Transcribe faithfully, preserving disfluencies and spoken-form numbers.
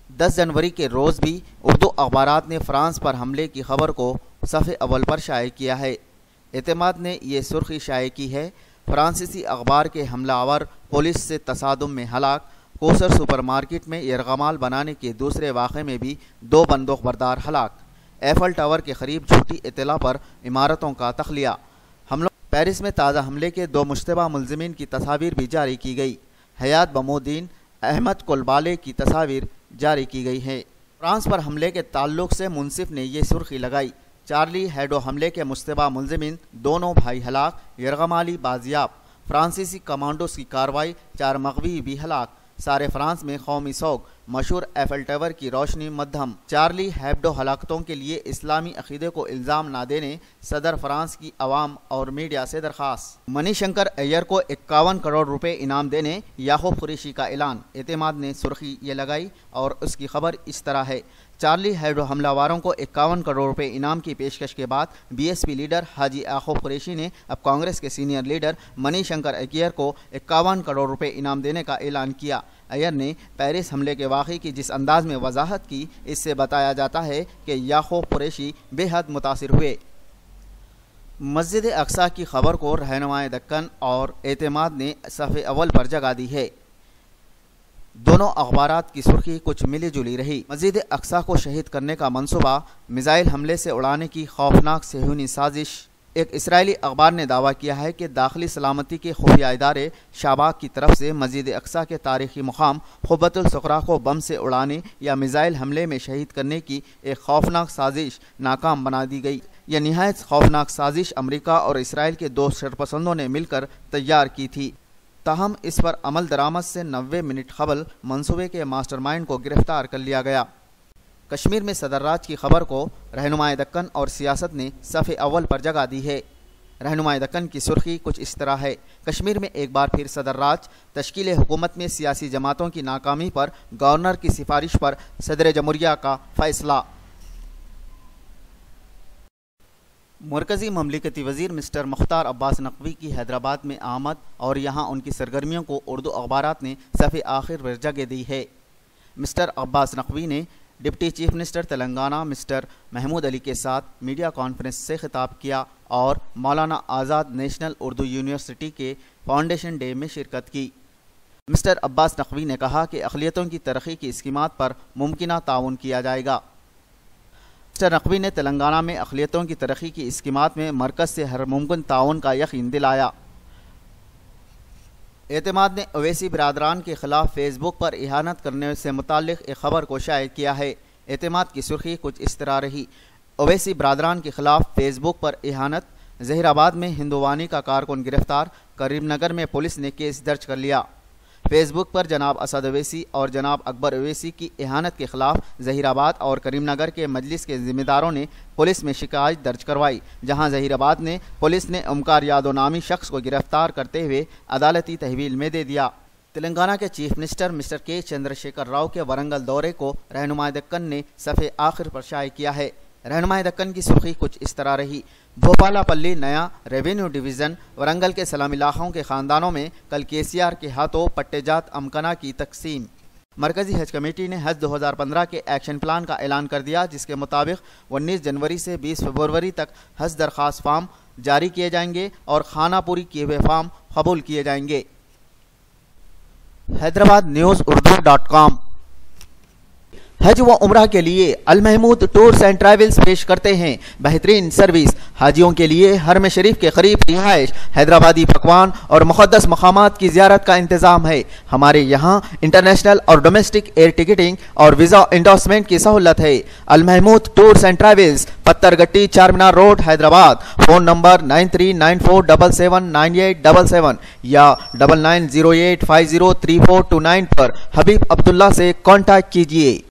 दस जनवरी के रोज़ भी उर्दू अखबारात ने फ्रांस पर हमले की खबर को सफ़े अव्वल पर शाये किया है। एतमाद ने यह सुर्खी शाये की है, फ्रांसीसी अखबार के हमलावर पुलिस से तसादुम में हलाक। कोसर सुपरमार्केट में यरगमाल बनाने के दूसरे वाक़े में भी दो बंदूक बरदार हलाक। एफल टावर के करीब झूठी इत्तला पर इमारतों का तख्लिया। हमलों पेरिस में ताज़ा हमले के दो मुश्तबा मुलज़िमीन की तस्वीर भी जारी की गई। हयात बमोद्दीन अहमद कुलबाले की तस्वीर जारी की गई है। फ्रांस पर हमले के ताल्लुक से मुनसिफ ने यह सुर्खी लगाई, चार्ली हेडो हमले के मुश्तबा मुलज़िमीन दोनों भाई हलाक, यरगमाली बाजियाब। फ्रांसीसी कमांडोज की कार्रवाई, चार मग़वी भी हलाक। सारे फ्रांस में कौमी सोग, मशहूर एफल टावर की रोशनी मद्धम। चार्ली हेब्डो हलाकतों के लिए इस्लामी अकीदे को इल्ज़ाम ना देने सदर फ्रांस की अवाम और मीडिया से दरख्वास्त। मनीशंकर अय्यर को इक्यावन करोड़ रुपए इनाम देने याकूब कुरैशी का ऐलान। एतमाद ने सुर्खी ये लगाई और उसकी खबर इस तरह है, चार्ली हेब्डो हमलावारों को इक्यावन करोड़ रुपए इनाम की पेशकश के बाद बीएसपी लीडर हाजी याकूब कुरैशी ने अब कांग्रेस के सीनियर लीडर मनीशंकर अय्यर को इक्यावन करोड़ रुपए इनाम देने का ऐलान किया। अय्यर ने पेरिस हमले के वाक़े की जिस अंदाज में वजाहत की, इससे बताया जाता है कि याकूब कुरैशी बेहद मुतासिर हुए। मस्जिद अक्सा की खबर को रहनुमाए दक्कन और एतमाद ने सफ़े अव्वल पर जगह दी है। दोनों अखबारात की सुर्खी कुछ मिली जुली रही। मस्जिद अक्सा को शहीद करने का मंसूबा मिसाइल हमले से उड़ाने की खौफनाक सेहूनी साजिश। एक इसराइली अखबार ने दावा किया है कि दाखिली सलामती के खुफिया इदारे शाबाक की तरफ से मस्जिद अक्सा के तारीखी मुकाम क़ुब्बतुल सुग़रा को बम से उड़ाने या मिसाइल हमले में शहीद करने की एक खौफनाक साजिश नाकाम बना दी गई। यह निहायत खौफनाक साजिश अमरीका और इसराइल के दो शरपसंदों ने मिलकर तैयार की थी। ताहम इस पर अमल दरामद से नब्बे मिनट कबल मंसूबे के मास्टरमाइंड को गिरफ्तार कर लिया गया। कश्मीर में सदर राज की खबर को रहनुमाए दक्कन और सियासत ने सफ़े अव्वल पर जगह दी है। रहनुमाए दक्कन की सुर्खी कुछ इस तरह है, कश्मीर में एक बार फिर सदर राज, तश्कील हुकूमत में सियासी जमातों की नाकामी पर गवर्नर की सिफारिश पर सदर जमहूरिया का फैसला। मरकज़ी ममलिकती वज़ीर मिस्टर मुख्तार अब्बास नकवी की हैदराबाद में आमद और यहाँ उनकी सरगर्मियों को उर्दू अखबारात ने सफ़े आखिर पर जगह दी है। मिस्टर अब्बास नकवी ने deputy chief minister Telangana mister Mahmood Ali के साथ मीडिया कॉन्फ्रेंस से खिताब किया और मौलाना आज़ाद नेशनल उर्दू यूनिवर्सिटी के फाउंडेशन डे में शिरकत की। मिस्टर अब्बास नकवी ने कहा कि अक़लियतों की तरक्की की स्कीमात पर मुमकिना ताउन किया जाएगा। मिस्टर नकवी ने तेलंगाना में अक़लियतों की तरक्की की स्कीमात में मरकज़ से हर मुमकिन ताउन का यकीन दिलाया। एतमाद ने ओवैसी बिरादरान के ख़िलाफ़ फेसबुक पर इहानत करने से मुताल्लिक़ एक ख़बर को शाये किया है। एतमाद की सुर्खी कुछ इस तरह रही, ओवैसी बिरादरान के ख़िलाफ़ फेसबुक पर इहानत, ज़हीराबाद में हिंदुवानी का कारकुन गिरफ्तार, करीमनगर में पुलिस ने केस दर्ज कर लिया। फेसबुक पर जनाब असद ओवैसी और जनाब अकबर ओवैसी की इहानत के खिलाफ ज़हीराबाद और करीमनगर के मजलिस के ज़िम्मेदारों ने पुलिस में शिकायत दर्ज करवाई, जहां ज़हीराबाद ने पुलिस ने ओमकार यादव नामी शख्स को गिरफ्तार करते हुए अदालती तहवील में दे दिया। तेलंगाना के चीफ मिनिस्टर मिस्टर के चंद्रशेखर राव के वरंगल दौरे को रहनुमाए दक्कन ने सफ़े आखिर पर शाये किया है। रहनुमाए दक्कन की सुर्खी कुछ इस तरह रही, भोपालापल्ली नया रेवेन्यू डिवीज़न वरंगल के सलाम इलाक़ों के ख़ानदानों में कल केसीआर के हाथों पट्टेजात अमकना की तकसीम। मरकज़ी हज कमेटी ने हज दो हज़ार पंद्रह के एक्शन प्लान का ऐलान कर दिया, जिसके मुताबिक उन्नीस जनवरी से बीस फरवरी तक हज दरख्वास्त फार्म जारी किए जाएंगे और खाना पूरी किए हुए फार्म कबूल किए जाएंगे। Hyderabad news Urdu dot com हज व उम्रा के लिए Al Mahmood tours and travels पेश करते हैं बेहतरीन सर्विस। हाजियों के लिए हरम शरीफ के करीब रिहाइश, हैदराबादी पकवान और मुक़द्दस मकामात की ज़ियारत का इंतज़ाम है। हमारे यहाँ इंटरनेशनल और डोमेस्टिक एयर टिकटिंग और वीज़ा इंडोर्समेंट की सहूलत है। Al Mahmood tours and travels, Pattharghatti, Charminar road, Hyderabad. Phone number nine three nine four double seven nine eight double seven या double nine zero eight five zero three four two nine पर हबीब अब्दुल्ला से contact कीजिए।